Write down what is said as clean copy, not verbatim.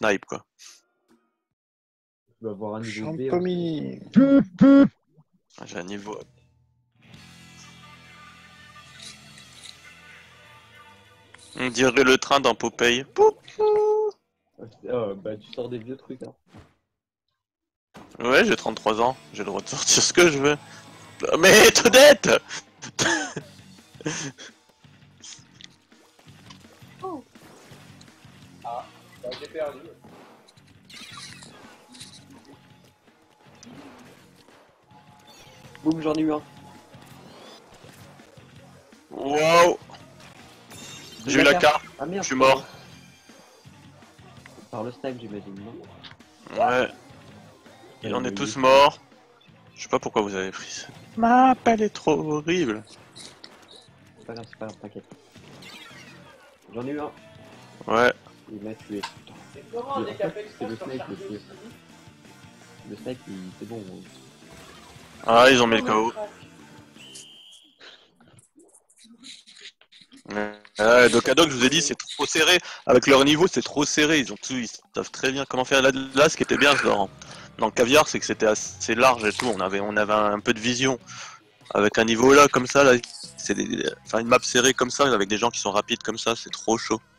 snipe quoi. Tu vas avoir un niveau B. Champomy. J'ai un niveau. On dirait le train dans Popeye. Pou, pou. Bah tu sors des vieux trucs hein. Ouais, j'ai 33 ans, j'ai le droit de sortir ce que je veux. Mais Toadette. Ah, bah, j'ai perdu. Boum, j'en ai eu un. Wow. J'ai eu la carte, Ah merde. je suis mort. Par le snipe j'imagine, non? Ouais. Et on est tous morts. Je sais pas pourquoi vous avez pris ça. Ma elle est trop horrible. C'est pas grave, t'inquiète. J'en ai eu un. Ouais. Il m'a tué. Putain. C'est comment un décapé C'est le sur snipe charger le ici? Le snipe, c'est bon. Ah, ils ont mis le KO. Ouais, Dokadok, je vous ai dit, c'est trop serré. Avec leur niveau, c'est trop serré. Ils savent très bien comment faire. Là, ce qui était bien dans le caviar, c'est que c'était assez large et tout. On avait un peu de vision. Avec un niveau là, comme ça, là, c'est enfin, une map serrée comme ça, avec des gens qui sont rapides comme ça, c'est trop chaud.